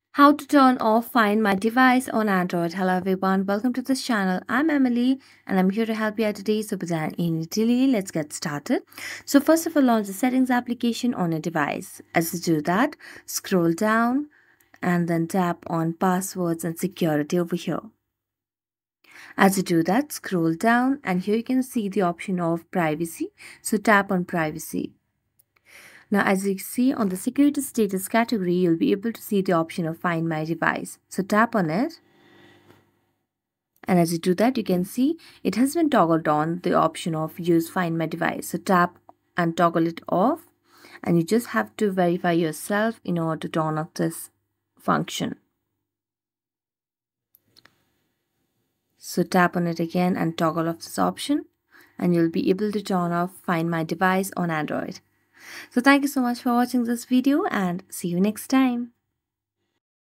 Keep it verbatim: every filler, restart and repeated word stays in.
How to turn off Find My Device on Android. Hello everyone, welcome to this channel. I'm Emily and I'm here to help you out today. So without any delay, let's get started. So first of all, launch the settings application on your device. As you do that, scroll down and then tap on passwords and security over here. As you do that, scroll down and here you can see the option of privacy. So tap on privacy. Now, as you see on the security status category, you'll be able to see the option of Find My Device. So tap on it. And as you do that, you can see it has been toggled on the option of Use Find My Device. So tap and toggle it off. And you just have to verify yourself in order to turn off this function. So tap on it again and toggle off this option. And you'll be able to turn off Find My Device on Android. So thank you so much for watching this video and see you next time.